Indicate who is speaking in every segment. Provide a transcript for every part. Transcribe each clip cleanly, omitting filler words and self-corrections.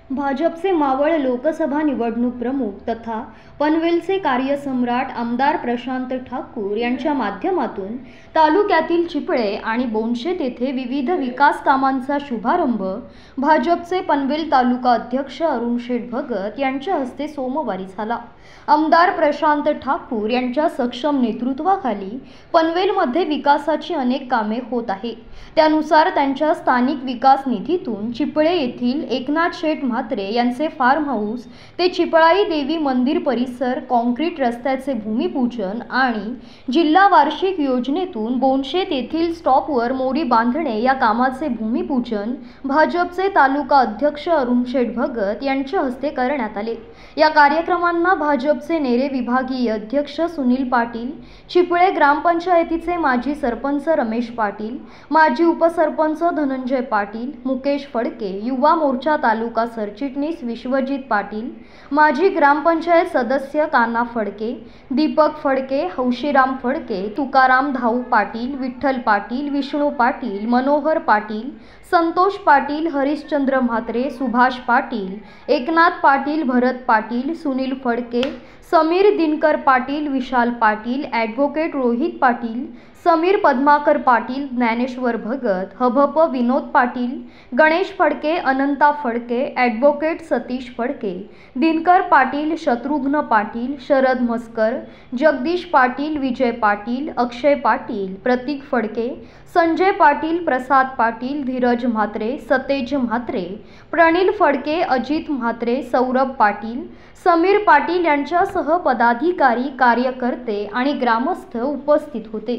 Speaker 1: भाजपचे मावळ लोकसभा निवडणूक प्रमुख तथा पनवेलचे कार्यसम्राट आमदार प्रशांत ठाकूर यांच्या माध्यमातून तालुक्यातील चिपळे आणि बोनशेत येथे विविध विकास कामांचा शुभारंभ भाजपचे पनवेल तालुका अध्यक्ष अरुण शेठ भगत यांच्या हस्ते सोमवारी झाला। आमदार प्रशांत ठाकूर यांच्या सक्षम नेतृत्वाखाली पनवेलमध्ये विकासाची अनेक कामे होत आहेत। त्यानुसार त्यांच्या स्थानिक विकास निधीतून चिपळे येथील एकनाथ शेठ म्हात्रे यांचे फार्म हाऊस ते चिपळाई देवी मंदिर परिसर कॉन्क्रीट रस्त्याचे भूमिपूजन आणि जिल्हा वार्षिक योजनेतून बोनशेत येथील स्टॉपवर मोरी बांधणे या कामाचे भूमिपूजन भाजपचे तालुका अध्यक्ष अरुण शेठ भगत यांच्या हस्ते करण्यात आले। या कार्यक्रमांना भाजपचे नेरे विभागीय अध्यक्ष सुनील पाटील, चिपळे ग्रामपंचायतीचे माजी सरपंच रमेश पाटील, माजी उपसरपंच धनंजय पाटील, मुकेश फडके, युवा मोर्चा तालुका सरचिटणीस विश्वजित पाटील, माजी ग्रामपंचायत सदस्य कान्हा फडके, दीपक फडके, हौशीराम फडके, तुकाराम धाऊ पाटील, विठ्ठल पाटील, विष्णू पाटील, मनोहर पाटील, संतोष पाटील, हरिश्चंद्र म्हात्रे, सुभाष पाटील, एकनाथ पाटील, भरत पाटील, सुनील फडके, समीर दिनकर पाटील, विशाल पाटील, ॲडव्होकेट रोहित पाटील, समीर पद्माकर पाटील, ज्ञानेश्वर भगत, हभप विनोद पाटील, गणेश फडके, अनंता फडके, ॲडव्होकेट सतीश फडके, दिनकर पाटील, शत्रुघ्न पाटील, शरद मस्कर, जगदीश पाटील, विजय पाटील, अक्षय पाटील, प्रतीक फडके, संजय पाटील, प्रसाद पाटील, धीरज म्हात्रे, सतेज म्हात्रे, प्रणील फडके, अजित म्हात्रे, सौरभ पाटील, समीर पाटील यांच्यासह पदाधिकारी, कार्यकर्ते आणि ग्रामस्थ उपस्थित होते।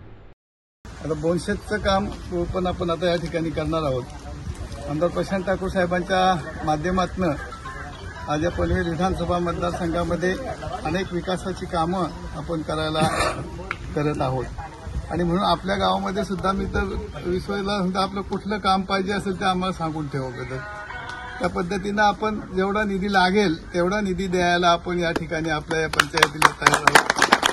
Speaker 2: आता बोनशेतचं काम पण आपण आता या ठिकाणी करणार आहोत। आमदार प्रशांत ठाकूर साहेबांच्या माध्यमातून आज या पनवेल विधानसभा मतदारसंघामध्ये अनेक विकासाची कामं आपण करायला करत आहोत आणि म्हणून आपल्या गावामध्ये सुद्धा मी तर विश्वासला सुद्धा आपलं कुठलं काम पाहिजे असेल ते आम्हाला सांगून ठेवा। त्या पद्धतीनं आपण जेवढा निधी लागेल तेवढा निधी द्यायला आपण या ठिकाणी आपल्या या पंचायतीला तयार आहोत।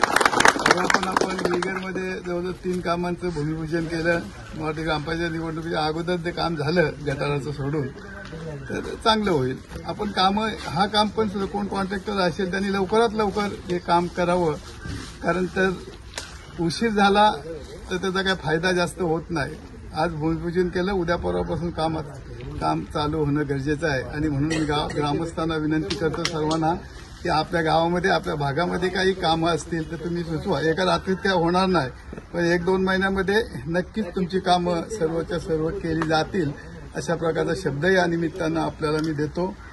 Speaker 2: पण आपण विगरमध्ये जवळजवळ 3 कामांचं भूमिपूजन केलं। मराठी ग्रामपंचायत निवडणुकीच्या अगोदर ते काम झालं गटाराचं सोडून, तर चांगलं होईल। आपण हा काम पण सुद्धा कोण कॉन्ट्रॅक्टर असेल त्यांनी लवकरात लवकर हे काम करावं, कारण तर उशीर झाला तर त्याचा काही फायदा जास्त होत नाही। आज भूमिपूजन केलं, उद्या परवापासून काम चालू होणं गरजेचं आहे आणि म्हणून मी ग्रामस्थांना विनंती करतो सर्वांना की आपल्या गावामध्ये आपल्या भागामध्ये काही कामं असतील तर तुम्ही सुचवा। एका रात्रीत काय होणार नाही, पण 1-2 महिन्यामध्ये नक्कीच तुमची कामं सर्वच्या सर्व केली जातील, अशा प्रकारचा शब्द या निमित्तानं आपल्याला मी देतो।